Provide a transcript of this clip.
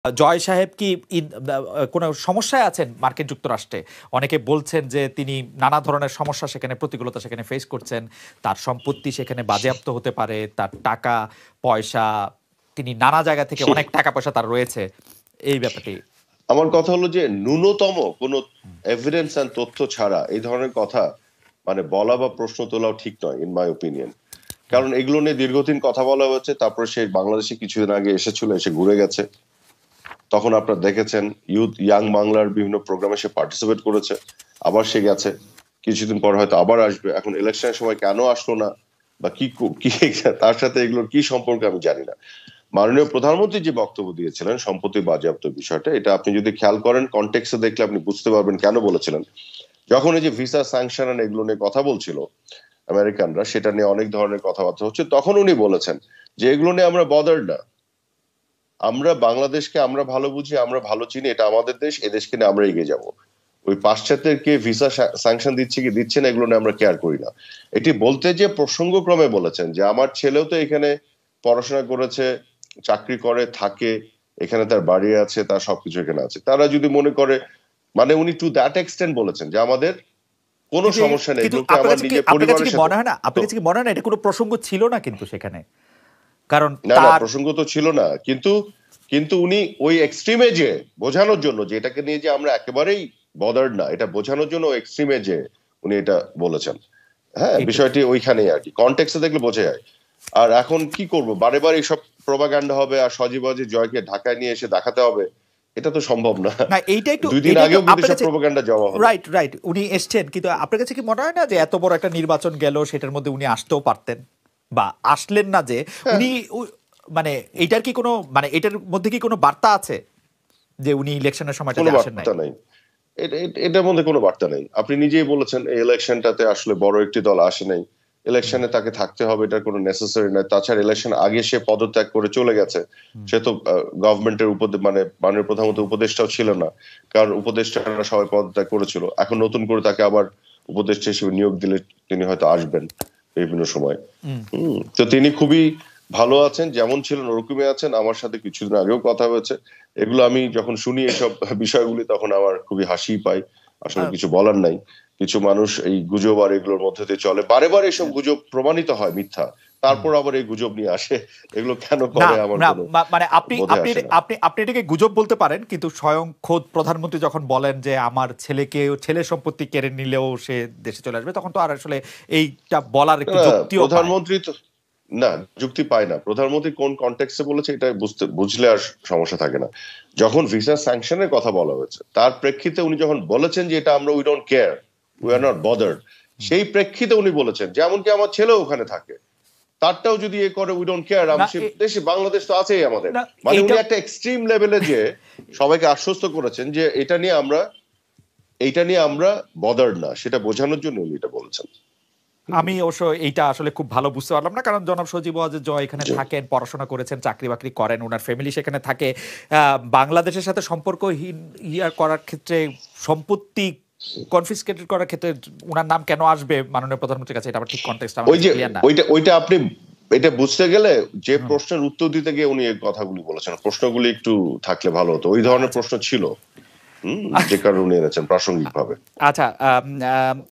জয় সাহেব কি কোনো সমস্যায় আছেন মার্কিন যুক্তরাষ্ট্রে? অনেকে বলছেন যে তিনি নানা ধরনের সমস্যা সেখানে, প্রতিকূলতা সেখানে ফেস করছেন। তার সম্পত্তি সেখানে বাজেয়াপ্ত হতে পারে, তার টাকা পয়সা, তিনি নানা জায়গা থেকে অনেক টাকা পয়সা তার রয়েছে। এই ব্যাপারটি আমার কথা হলো যে ন্যূনতম কোনো এভিডেন্স এন্ড তথ্য ছাড়া এই ধরনের কথা মানে বলা বা প্রশ্ন তোলাও ঠিক নয় ইন মাই ওপিনিয়ন। কারণ এগুলো নিয়ে দীর্ঘদিন কথা বলা হচ্ছে, তারপরে সে বাংলাদেশে কিছুদিন আগে এসেছিল, এসে ঘুরে গেছে। তখন আপনারা দেখেছেন ইয়াং বাংলার বিভিন্ন প্রোগ্রামে সে পার্টিসিপেট করেছে, আবার সে গেছে, কিছুদিন পর হয়তো আবার আসবে। এখন ইলেকশনের সময় কেন আসলো না বা কি তার সাথে এগুলোর কি সম্পর্ক আমি জানি না। মাননীয় প্রধানমন্ত্রী যে বক্তব্য দিয়েছিলেন সম্পত্তি বাজেয়াপ্ত বিষয়টা, এটা আপনি যদি খেয়াল করেন কনটেক্সটে দেখলে আপনি বুঝতে পারবেন কেন বলেছিলেন। যখন এই যে ভিসা স্যাংশন এগুলো নিয়ে কথা বলছিল আমেরিকানরা, সেটা নিয়ে অনেক ধরনের কথাবার্তা হচ্ছে, তখন উনি বলেছেন যে এগুলো নিয়ে আমরা বদার্ড না, আমরা বাংলাদেশকে আমরা ভালো বুঝি, আমরা ভালো চিনি, এটা আমাদের দেশ, এই দেশকে নিয়ে আমরা এগিয়ে যাব। ওই পাশ্চাত্যের কে ভিসা স্যাংশন দিচ্ছে কি দিচ্ছে না এগুলো নিয়ে আমরা কেয়ার করি না। এটি বলতে যে প্রসঙ্গক্রমে বলেছেন যে আমার ছেলেও তো এখানে পড়াশোনা করেছে, চাকরি করে, থাকে এখানে, তার বাড়ি আছে, তার সবকিছু এখানে আছে। তারা যদি মনে করে, মানে উনি টু দ্যাট এক্সটেন্ট বলেছেন যে আমাদের কোনো সমস্যা নেই, এগুলোকে আমার নিজের পরিবারের সাথে। মনে হয় না, আপনার কাছে কি মনে হয় না এটা কোনো প্রসঙ্গ ছিল না কিন্তু সেখানে? কারণ না, প্রসঙ্গ তো ছিল না, কিন্তু উনি ওই এক্সট্রিমে যে বোঝানোর জন্য যে এটাকে নিয়ে যে আমরা একেবারেই বদার্ড না, এটা বোঝানোর জন্য এক্সট্রিমে যে উনি এটা বলেছেন। হ্যাঁ, বিষয়টি ওইখানেই আর কি, কনটেক্সটে দেখলে বোঝা যায়। আর এখন কি করব, বারে বারে এইসব প্রোপাগান্ডা হবে আর সজীবাজি জয়কে ঢাকায় নিয়ে এসে দেখাতে হবে, এটা তো সম্ভব না। এইটা একটু 2 দিন আগেও কিন্তু সব প্রোপাগান্ডা জমা হলো। রাইট, উনি এসেছেন, কিন্তু আপনার কাছে কি মনে হয় না যে এত বড় একটা নির্বাচন গেল, সেটার মধ্যে উনি আসতেও পারতেন, বা আসলেন না যে উনি, মানে এটার কি কোনো, মানে এটার মধ্যে কি কোনো বার্তা আছে যে উনি ইলেকশনের সময়টাতে আসেন নাই? এটার মধ্যে কোনো বার্তা নেই। আপনি নিজেই বলেছেন এই ইলেকশনটাতে আসলে বড় একটি দল আসে নাই, ইলেকশনে তাকে থাকতে হবে, এটার কোনো নেসেসারি নাই। তাছাড়া ইলেকশন আগে সে পদত্যাগ করে চলে গেছে, সে তো গভর্নমেন্টের মানে মাননীয় প্রধানমন্ত্রী উপদেষ্টাও ছিল না, কারণ উপদেষ্টারা সবাই পদত্যাগ করেছিল। এখন নতুন করে তাকে আবার উপদেষ্টা হিসেবে নিয়োগ দিলে তিনি হয়তো আসবেন বিভিন্ন সময়। তো তিনি খুবই ভালো আছেন, যেমন ছিলেন ওরকমই আছেন। আমার সাথে কিছুদিন আগেও কথা হয়েছে, এগুলো আমি যখন শুনি এসব বিষয়গুলি তখন আমার খুবই হাসি পাই, আসলে কিছু বলার নাই। কিছু মানুষ এই গুজব আর এগুলোর মধ্যে দিয়ে চলে, বারে বারে এসব গুজব প্রমাণিত হয় মিথ্যা, তারপর আবার এই গুজব নিয়ে আসে, এগুলো কেন করে আমার মানে আপনি এটাকে গুজব বলতে পারেন, কিন্তু স্বয়ং খোদ প্রধানমন্ত্রী যখন বলেন যে আমার ছেলে সম্পত্তি কেড়ে নিলেও সে দেশে চলে আসবে, তখন তো আর আসলে এইটা বলার একটু যুক্তিও প্রধানমন্ত্রী তো না, যুক্তি পায় না। প্রধানমন্ত্রী কোন কনটেক্সটে বলেছে এটা বুঝলে আর সমস্যা থাকে না। যখন ভিসা স্যাংশনের কথা বলা হয়েছে তার প্রেক্ষিতে উনি যখন বলেছেন যে এটা আমরা we don't care, we are not bothered, সেই প্রেক্ষিতে উনি বলেছেন যেমন কি আমার ছেলেও ওখানে থাকে, তারটাও যদি এ করে উই ডোন্ট কেয়ার, দেশে বাংলাদেশ তো আছেই আমাদের। মানে উনি একটা এক্সট্রিম লেভেলে যে সবাইকে আশ্বস্ত করেছেন যে এটা নিয়ে আমরা বদার্ড না, সেটা বোঝানোর জন্য উনি এটা বলেছেন। আমি অবশ্য এইটা আসলে খুব ভালো বুঝতে পারলাম না, কারণ জনাব সজীব ওয়াজেদ জয় এখানে থাকেন, পড়াশোনা করেছেন, চাকরি বাকরি করেন, ওনার ফ্যামিলি সেখানে থাকে। বাংলাদেশের সাথে সম্পর্কহীন করার ক্ষেত্রে, সম্পত্তি কনফিসকেটেড করার ক্ষেত্রে ওনার নাম কেন আসবে মাননীয় প্রধানমন্ত্রীর কাছে, এটা আবার ঠিক কনটেক্সট আমার ক্লিয়ার না। ওইটা আপনি এটা বুঝতে গেলে যে প্রশ্নের উত্তর দিতে গিয়ে উনি এই কথাগুলি বলেছেন, প্রশ্নগুলি একটু থাকলে ভালো হতো। ওই ধরনের প্রশ্ন ছিল, যে কারণে উনি এনেছেন প্রাসঙ্গিকভাবে। আচ্ছা,